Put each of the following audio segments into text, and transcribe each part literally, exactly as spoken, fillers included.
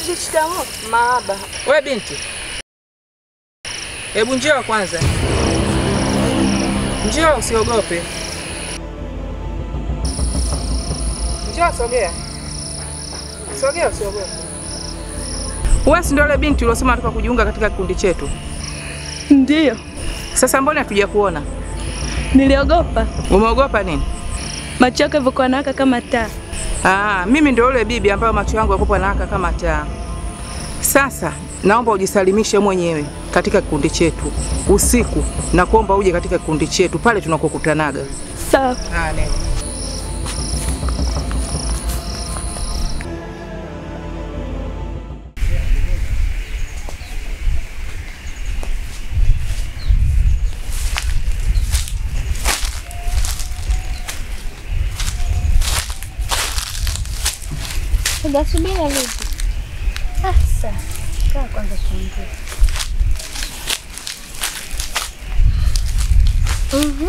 Shikamoo. Marahaba. Wewe binti. Hebu njoo kwanza. Njoo usiogope. Njoo sogea. Sogea usiogope. Wewe si ndio yule binti uliyosema unataka kujiunga katika kikundi chetu? Ndio. Sasa mbona hatuja kuona? Niliogopa. Umeogopa nini? Macho yako yalikuwa yanawaka kama taa. Ah, mimi ndio yule bibi ambaye macho yangu yalikuwa yanawaka kama taa. Sasa naomba ujisalimishe mwenyewe katika kikundi chetu usiku, na kuomba uje katika kikundi chetu pale tunakokutanaga. Sawa. Ah, nenda. Subiri leo. Asa, kaa kwanza tuongee. Mhm.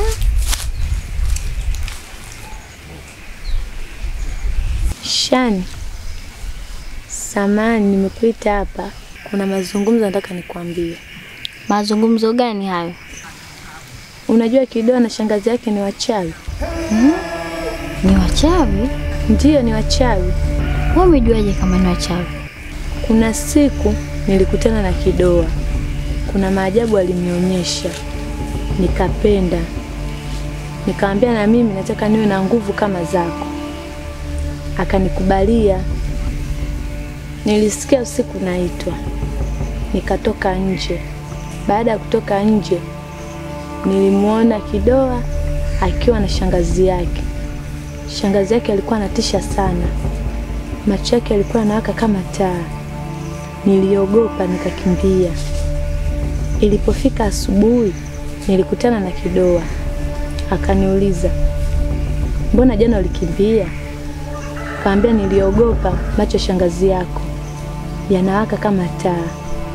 Shani, samani nimekuita hapa. Kuna mazungumzo nataka nikwambie. Mazungumzo gani hayo? Unajua Kidoa na shangazi yake ni wachawi? Mhm. Ni wachawi? Ndiyo, ni wachawi. Wewe umejuaje kama ni wachawi? Kuna siku nilikutana na Kidoa. Kuna maajabu alinionyesha. Nikapenda. Nikamwambia na mimi nataka niwe na nguvu kama zako. Akanikubalia. Nilisikia usiku naitwa. Nikatoka nje. Baada ya kutoka nje, nilimuona Kidoa akiwa na shangazi yake. Shangazi yake alikuwa anatisha sana. Macho yake yalikuwa yanawaka kama taa. Niliogopa nikakimbia. Ilipofika asubuhi, nilikutana na Kidoa. Akaniuliza, "Mbona jana ulikimbia?" Kaambia niliogopa macho shangazi yako yanawaka kama taa.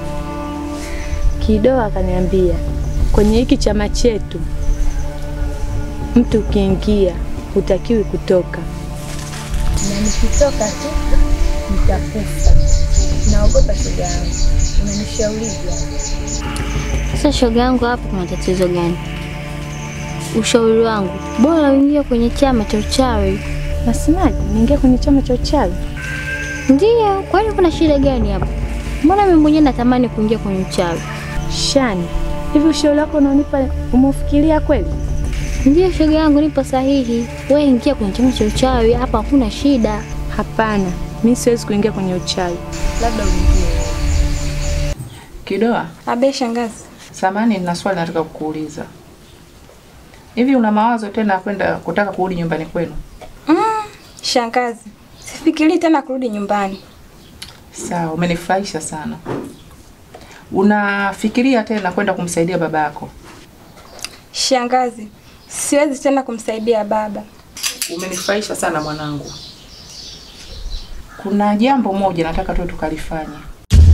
Kidoa akaniambia, "Kwenye hiki chama chetu mtu ukiingia hutakiwi kutoka. Na nikitoka tu nitakufa. Naogopa shoga yangu. Unanishaurije?" Sasa shoga yangu, hapo kuna tatizo gani? Ushauri wangu, bora uingie kwenye chama cha uchawi. Nasemaje? Niingia kwenye chama cha uchawi? Ndiyo, kwani kuna shida gani hapo? Mbona mimi mwenyewe natamani kuingia kwenye uchawi? Shani, hivi ushauri wako unaonipa umefikiria kweli? Ndiyo shoga yangu, nipo sahihi. Wewe ingia kwenye chama cha uchawi, hapa hakuna shida. Hapana, mimi siwezi kuingia kwenye uchawi. Labda uingie. Kidoa. Abe shangazi. Samani, nina swali nataka kukuuliza. Hivi una mawazo tena kwenda kutaka kurudi nyumbani kwenu? Mm, shangazi. Sifikiri tena kurudi nyumbani. Sawa, umenifurahisha sana. Unafikiria tena kwenda kumsaidia baba yako? Shangazi, siwezi tena kumsaidia baba. Umenifurahisha sana mwanangu. Kuna jambo moja nataka tu tukalifanye.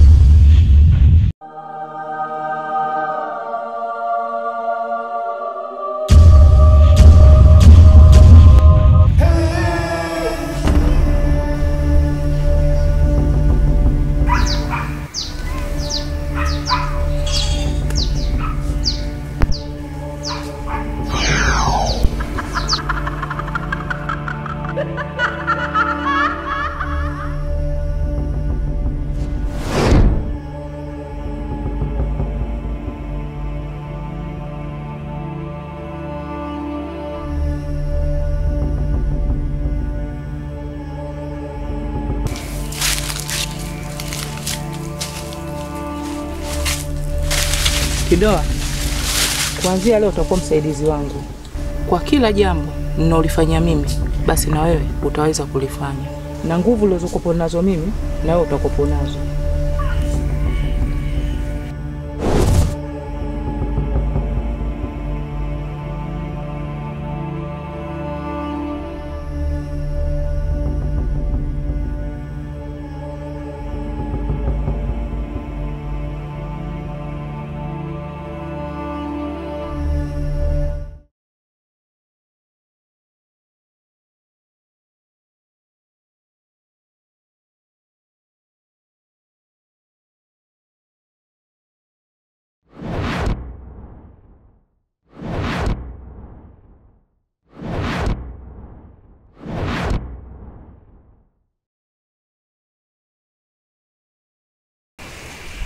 Kidoa, kuanzia leo utakuwa msaidizi wangu. Kwa kila jambo ninalofanyia mimi, basi na wewe utaweza kulifanya. Na nguvu ulizokuwa nazo mimi, na wewe utakuwa nazo.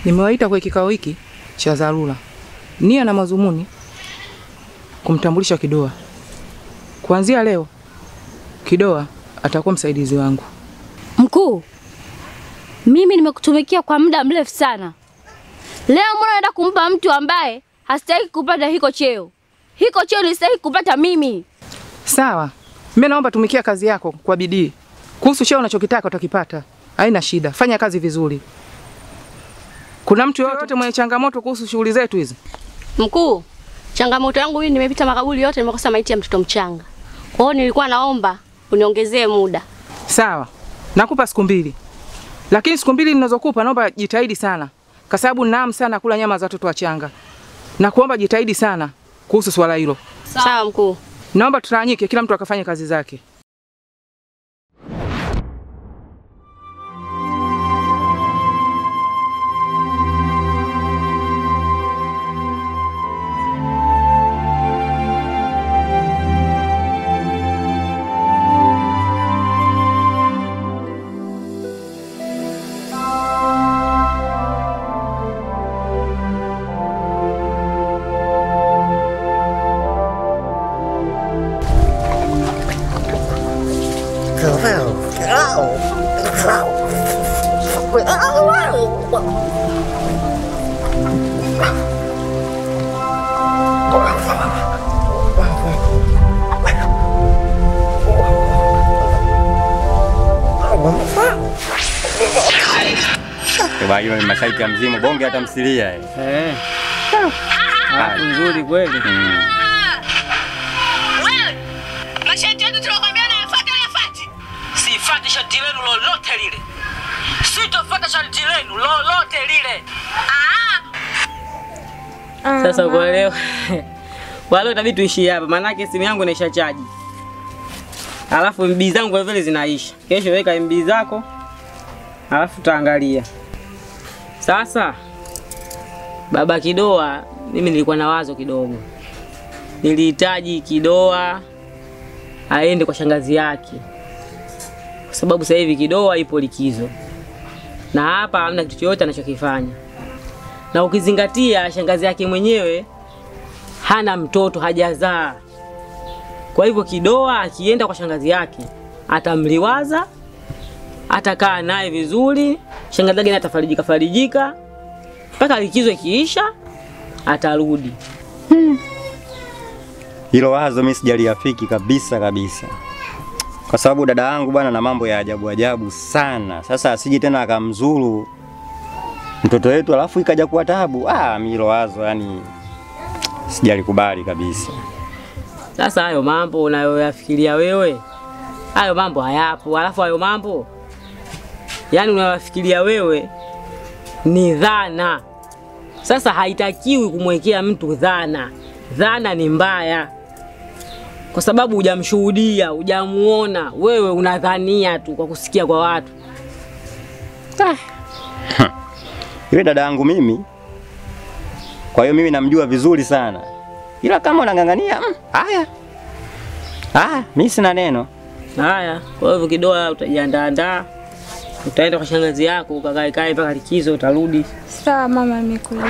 Nimewaita kwa kikao hiki cha dharura. Nia na mazumuni kumtambulisha Kidoa. Kuanzia leo Kidoa atakuwa msaidizi wangu. Mkuu, mimi nimekutumikia kwa muda mrefu sana. Leo mbona naenda kumpa mtu ambaye hastahili kupata hiko cheo? Hiko cheo nistahili kupata mimi. Sawa. Mimi naomba tumikia kazi yako kwa bidii. Kuhusu cheo unachokitaka utakipata. Haina shida. Fanya kazi vizuri. Kuna mtu yote mwenye changamoto kuhusu shughuli zetu hizi? Mkuu, changamoto yangu hii nimepita makaburi yote nimekosa maiti ya mtoto mchanga. Kwa hiyo nilikuwa naomba uniongezee muda. Sawa. Nakupa siku mbili. Lakini siku mbili ninazokupa naomba jitahidi sana. Kwa sababu naam sana kula nyama za watoto wachanga. Na kuomba jitahidi sana kuhusu swala hilo. Sawa mkuu. Naomba tutawanyike kila mtu akafanye kazi zake. Kwa hiyo ni mashaiti ya mzimu bonge hata msilia eh. Eh. Ah, nzuri kweli. Mm. Wewe, mashaiti yetu tunakwambia na yafuate yafuate. Sifuate shati lenu lolote lile. Sitofuata shati lenu lolote lile. Ah. Sasa kwa leo wale itabidi tuishi hapa maana yake simu yangu inaisha chaji. Alafu M B zangu vile vile zinaisha. Kesho weka M B zako. Alafu taangalia. Sasa baba Kidoa, mimi nilikuwa na wazo kidogo. Nilihitaji Kidoa aende kwa shangazi yake. Kwa sababu sasa hivi Kidoa ipo likizo. Na hapa hamna kitu chochote anachokifanya. Na ukizingatia shangazi yake mwenyewe hana mtoto, hajazaa. Kwa hivyo Kidoa akienda kwa shangazi yake atamliwaza, atakaa naye vizuri, shangazi yake atafarijika farijika mpaka likizo ikiisha atarudi. Hmm. Hilo wazo mimi sijaliafiki kabisa kabisa. Kwa sababu dada yangu bwana na mambo ya ajabu ajabu sana. Sasa asije tena akamzuru mtoto wetu alafu ikaja kuwa taabu. Ah, mimi hilo wazo yani sijalikubali kabisa. Sasa hayo mambo unayoyafikiria wewe, hayo mambo hayapo. Alafu hayo mambo yani unayofikiria wewe ni dhana. Sasa haitakiwi kumwekea mtu dhana. Dhana ni mbaya. Kwa sababu hujamshuhudia, hujamuona, wewe unadhania tu kwa kusikia kwa watu. Ah. Yule dada yangu mimi, kwa hiyo mimi namjua vizuri sana. Ila kama unangangania, mm, haya. Ah, mimi sina neno. Haya, kwa hivyo Kidoa utajiandaa, utaenda kwa shangazi yako, ukakae kae mpaka likizo utarudi. Sawa mama, nimekuelewa.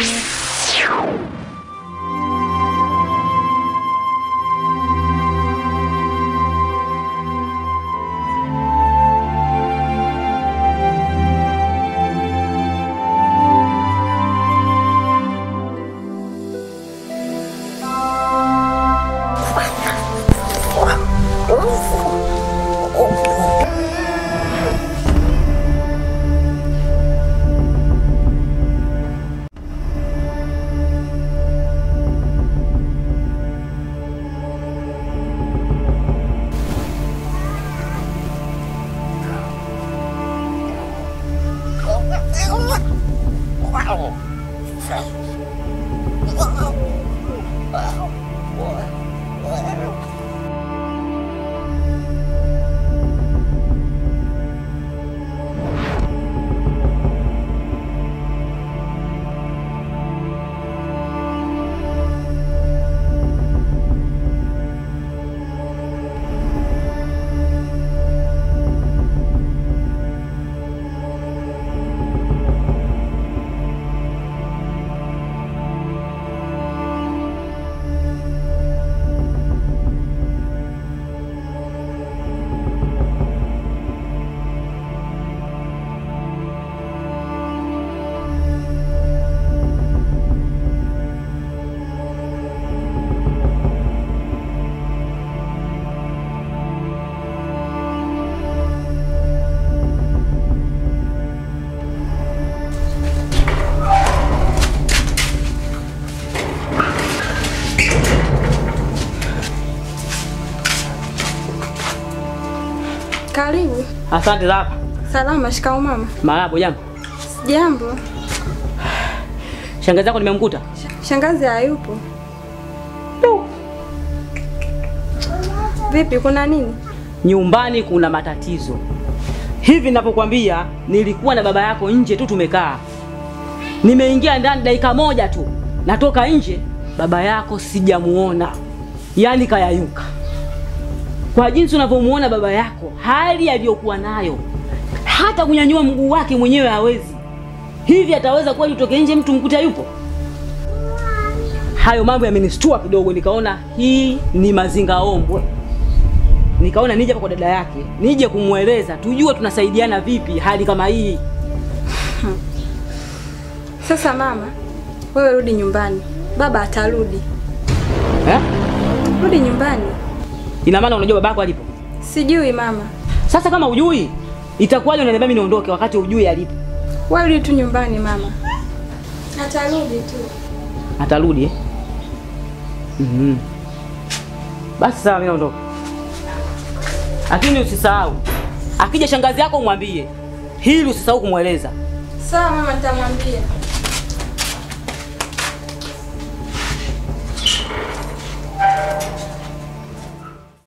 Asante za hapa. Salama, shikao mama. Marahaba, jambo. Jambo. Shangazi yako nimemkuta? Shangazi hayupo. No. Vipi, kuna nini? Nyumbani kuna matatizo. Hivi ninapokuambia nilikuwa na baba yako nje tu tumekaa. Nimeingia ndani dakika moja tu. Natoka nje, baba yako sijamuona. Yaani kayayuka. Kwa jinsi unavyomuona baba yako, hali aliyokuwa nayo, hata kunyanyua mguu wake mwenyewe hawezi. Hivi ataweza kweli utoke nje mtu mkuta yupo? Hayo mambo yamenistua kidogo, nikaona hii ni mazinga ombwe. Nikaona nije kwa dada yake, nije kumueleza, tujue tunasaidiana vipi hali kama hii. Sasa mama, wewe rudi nyumbani. Baba atarudi. Eh? Rudi nyumbani. Ina maana unajua babako alipo? Sijui mama. Sasa kama hujui, itakuwaje unaniambia mimi niondoke wakati hujui alipo? Wewe rudi tu nyumbani mama. Atarudi tu. Atarudi eh? Mhm. Basi sawa, mimi naondoka. Lakini usisahau, akija shangazi yako umwambie. Hili usisahau kumweleza. Sawa mama, nitamwambia.